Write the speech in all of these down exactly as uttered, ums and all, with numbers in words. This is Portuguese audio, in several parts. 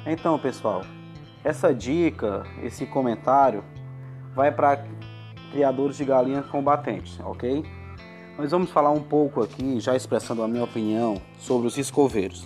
Então, pessoal, essa dica, esse comentário vai para criadores de galinhas combatentes, ok? Nós vamos falar um pouco aqui, já expressando a minha opinião, sobre os escoveiros.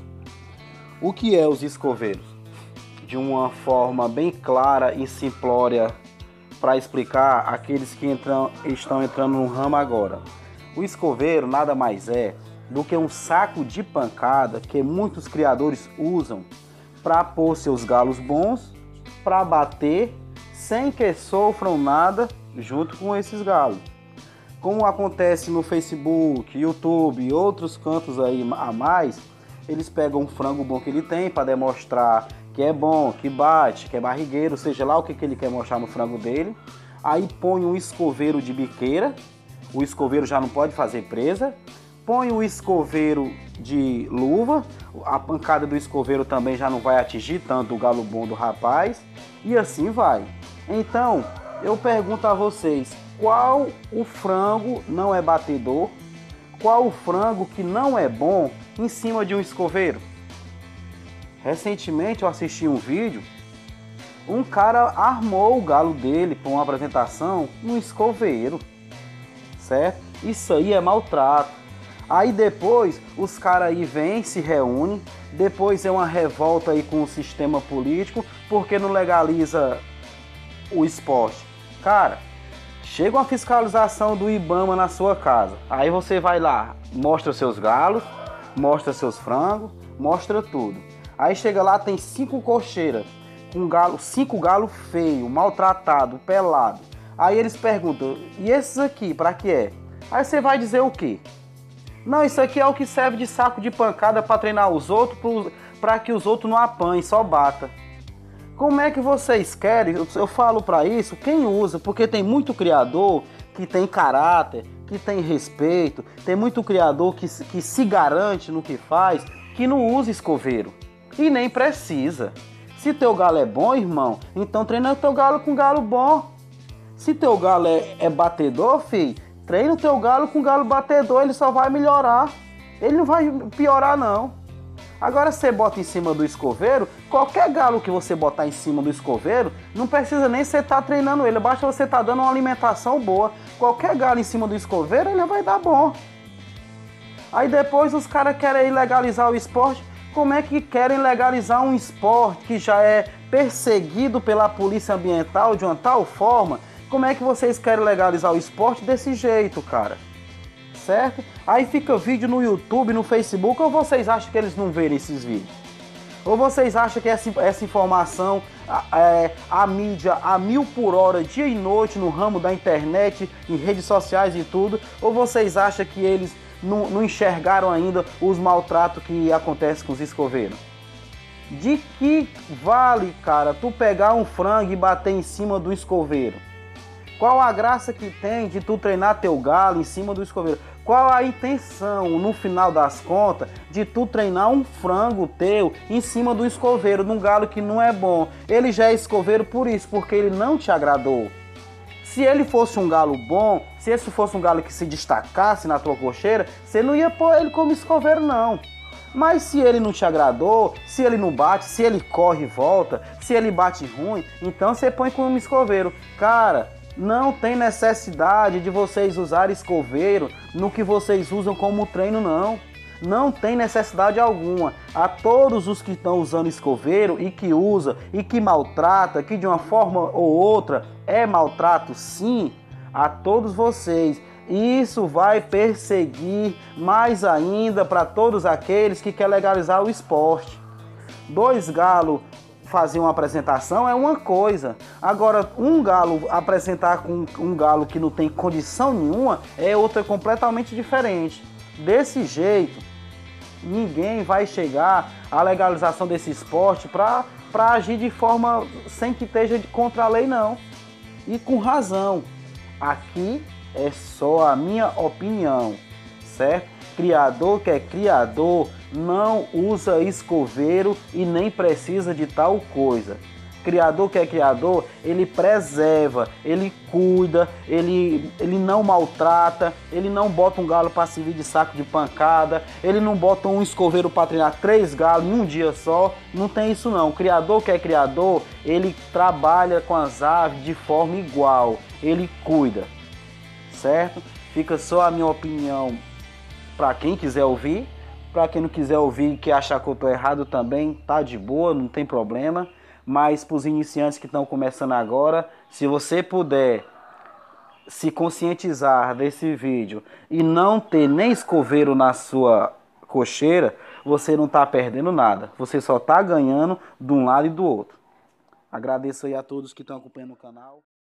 O que é os escoveiros? De uma forma bem clara e simplória para explicar aqueles que entram, estão entrando no ramo agora. O escoveiro nada mais é do que um saco de pancada que muitos criadores usam para pôr seus galos bons, para bater, sem que sofram nada junto com esses galos. Como acontece no Facebook, YouTube e outros cantos aí a mais, eles pegam um frango bom que ele tem para demonstrar que é bom, que bate, que é barrigueiro, seja lá o que, que ele quer mostrar no frango dele. Aí põe um escoveiro de biqueira, o escoveiro já não pode fazer presa. Põe o escoveiro de luva, a pancada do escoveiro também já não vai atingir tanto o galo bom do rapaz. E assim vai. Então, eu pergunto a vocês, qual o frango não é batedor? Qual o frango que não é bom em cima de um escoveiro? Recentemente eu assisti um vídeo, um cara armou o galo dele para uma apresentação no escoveiro, certo? Isso aí é maltrato. Aí depois os caras aí vêm, se reúnem, depois é uma revolta aí com o sistema político, porque não legaliza o esporte. Cara, chega uma fiscalização do IBAMA na sua casa, aí você vai lá, mostra seus galos, mostra seus frangos, mostra tudo. Aí chega lá, tem cinco cocheiras, com galo, cinco galos feios, maltratados, pelados. Aí eles perguntam, e esses aqui, pra que é? Aí você vai dizer o quê? Não, isso aqui é o que serve de saco de pancada para treinar os outros, para que os outros não apanhem, só bata. Como é que vocês querem? Eu, eu falo para isso, quem usa, porque tem muito criador que tem caráter, que tem respeito, tem muito criador que, que se garante no que faz, que não usa escoveiro. E nem precisa. Se teu galo é bom, irmão, então treina teu galo com galo bom. Se teu galo é, é batedor, filho, treina o teu galo com galo batedor, ele só vai melhorar. Ele não vai piorar, não. Agora você bota em cima do escoveiro, qualquer galo que você botar em cima do escoveiro, não precisa nem você estar treinando ele, basta você estar dando uma alimentação boa. Qualquer galo em cima do escoveiro, ele vai dar bom. Aí depois os caras querem legalizar o esporte. Como é que querem legalizar um esporte que já é perseguido pela polícia ambiental de uma tal forma? Como é que vocês querem legalizar o esporte desse jeito, cara? Certo? Aí fica vídeo no YouTube, no Facebook, ou vocês acham que eles não verem esses vídeos? Ou vocês acham que essa, essa informação, é, a mídia a mil por hora, dia e noite, no ramo da internet, em redes sociais e tudo, ou vocês acham que eles não, não enxergaram ainda os maltratos que acontecem com os escoveiros? De que vale, cara, tu pegar um frango e bater em cima do escoveiro? Qual a graça que tem de tu treinar teu galo em cima do escoveiro? Qual a intenção, no final das contas, de tu treinar um frango teu em cima do escoveiro, num galo que não é bom? Ele já é escoveiro por isso, porque ele não te agradou. Se ele fosse um galo bom, se esse fosse um galo que se destacasse na tua cocheira, você não ia pôr ele como escoveiro, não. Mas se ele não te agradou, se ele não bate, se ele corre e volta, se ele bate ruim, então você põe como escoveiro. Cara, não tem necessidade de vocês usarem escoveiro no que vocês usam como treino, não. Não tem necessidade alguma. A todos os que estão usando escoveiro e que usa e que maltrata, que de uma forma ou outra é maltrato, sim, a todos vocês. Isso vai perseguir mais ainda para todos aqueles que querem legalizar o esporte. Dois galos fazer uma apresentação é uma coisa. Agora, um galo apresentar com um galo que não tem condição nenhuma é outra completamente diferente. Desse jeito, ninguém vai chegar à legalização desse esporte para para agir de forma sem que esteja contra a lei, não. E com razão. Aqui é só a minha opinião, certo? Criador que é criador não usa escoveiro e nem precisa de tal coisa. Criador que é criador, ele preserva, ele cuida, ele, ele não maltrata, ele não bota um galo para servir de saco de pancada, ele não bota um escoveiro para treinar três galos em um dia só. Não tem isso não. O criador que é criador, ele trabalha com as aves de forma igual, ele cuida, certo? Fica só a minha opinião para quem quiser ouvir. Para quem não quiser ouvir e que achar que eu estou errado também, tá de boa, não tem problema. Mas para os iniciantes que estão começando agora, se você puder se conscientizar desse vídeo e não ter nem escoveiro na sua cocheira, você não está perdendo nada. Você só está ganhando de um lado e do outro. Agradeço aí a todos que estão acompanhando o canal.